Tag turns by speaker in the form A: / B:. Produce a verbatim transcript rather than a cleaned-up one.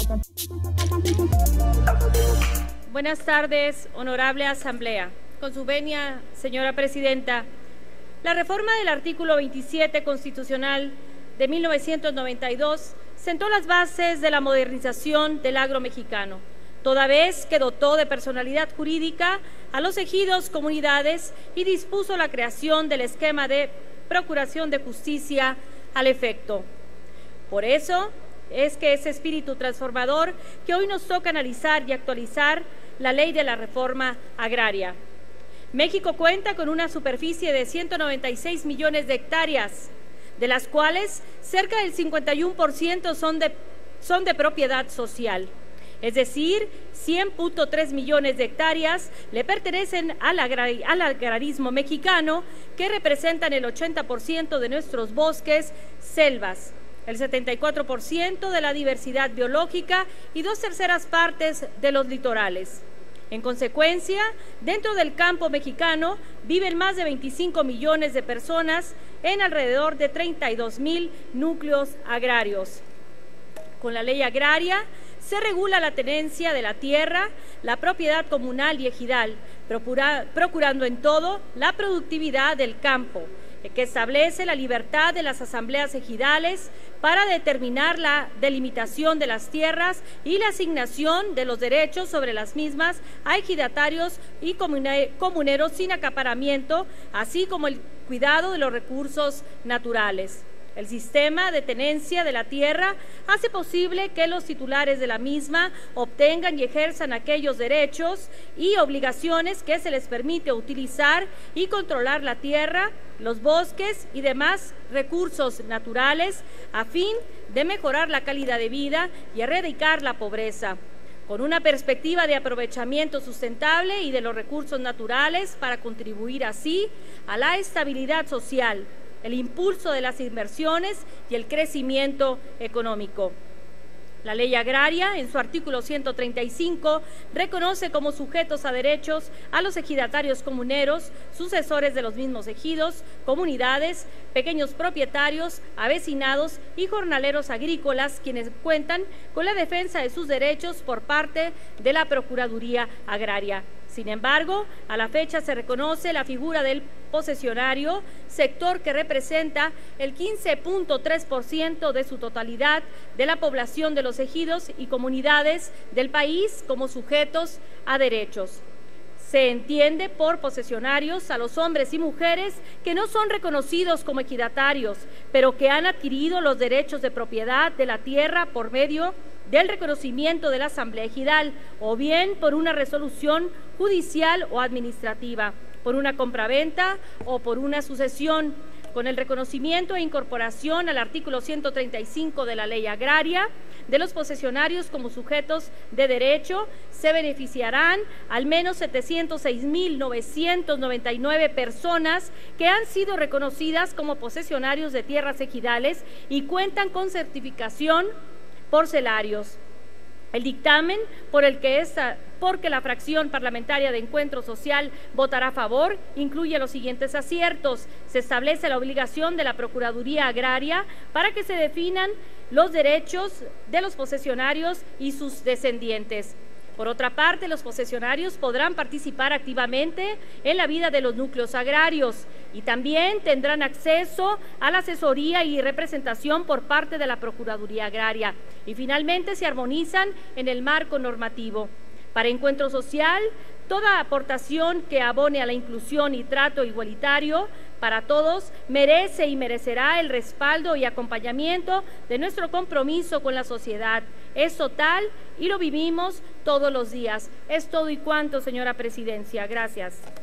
A: Buenas tardes, honorable Asamblea. Con su venia, señora Presidenta, la reforma del artículo veintisiete constitucional de mil novecientos noventa y dos sentó las bases de la modernización del agro mexicano, toda vez que dotó de personalidad jurídica a los ejidos, comunidades y dispuso la creación del esquema de procuración de justicia al efecto. Por eso es que ese espíritu transformador que hoy nos toca analizar y actualizar la ley de la reforma agraria. México cuenta con una superficie de ciento noventa y seis millones de hectáreas, de las cuales cerca del cincuenta y uno por ciento son de, son de propiedad social. Es decir, cien punto tres millones de hectáreas le pertenecen al, agrar, al agrarismo mexicano, que representan el ochenta por ciento de nuestros bosques, selvas, el setenta y cuatro por ciento de la diversidad biológica y dos terceras partes de los litorales. En consecuencia, dentro del campo mexicano viven más de veinticinco millones de personas en alrededor de treinta y dos mil núcleos agrarios. Con la ley agraria se regula la tenencia de la tierra, la propiedad comunal y ejidal, procura, procurando en todo la productividad del campo, que establece la libertad de las asambleas ejidales para determinar la delimitación de las tierras y la asignación de los derechos sobre las mismas a ejidatarios y comuneros sin acaparamiento, así como el cuidado de los recursos naturales. El sistema de tenencia de la tierra hace posible que los titulares de la misma obtengan y ejerzan aquellos derechos y obligaciones que se les permite utilizar y controlar la tierra, los bosques y demás recursos naturales a fin de mejorar la calidad de vida y erradicar la pobreza, con una perspectiva de aprovechamiento sustentable y de los recursos naturales para contribuir así a la estabilidad social, el impulso de las inversiones y el crecimiento económico. La ley agraria, en su artículo ciento treinta y cinco, reconoce como sujetos a derechos a los ejidatarios comuneros, sucesores de los mismos ejidos, comunidades, pequeños propietarios, avecinados y jornaleros agrícolas, quienes cuentan con la defensa de sus derechos por parte de la Procuraduría Agraria. Sin embargo, a la fecha se reconoce la figura del posesionario, sector que representa el quince punto tres por ciento de su totalidad de la población de los ejidos y comunidades del país como sujetos a derechos. Se entiende por posesionarios a los hombres y mujeres que no son reconocidos como ejidatarios, pero que han adquirido los derechos de propiedad de la tierra por medio del reconocimiento de la Asamblea Ejidal o bien por una resolución judicial o administrativa, por una compraventa o por una sucesión. Con el reconocimiento e incorporación al artículo ciento treinta y cinco de la Ley Agraria de los posesionarios como sujetos de derecho, se beneficiarán al menos setecientos seis mil novecientos noventa y nueve personas que han sido reconocidas como posesionarios de tierras ejidales y cuentan con certificación por celarios. El dictamen por el que esta, porque la fracción parlamentaria de Encuentro Social votará a favor, incluye los siguientes aciertos. Se establece la obligación de la Procuraduría Agraria para que se definan los derechos de los posesionarios y sus descendientes. Por otra parte, los posesionarios podrán participar activamente en la vida de los núcleos agrarios y también tendrán acceso a la asesoría y representación por parte de la Procuraduría Agraria. Y finalmente se armonizan en el marco normativo. Para Encuentro Social, toda aportación que abone a la inclusión y trato igualitario para todos merece y merecerá el respaldo y acompañamiento de nuestro compromiso con la sociedad. Es total y lo vivimos todos los días. Es todo y cuanto, señora Presidencia. Gracias.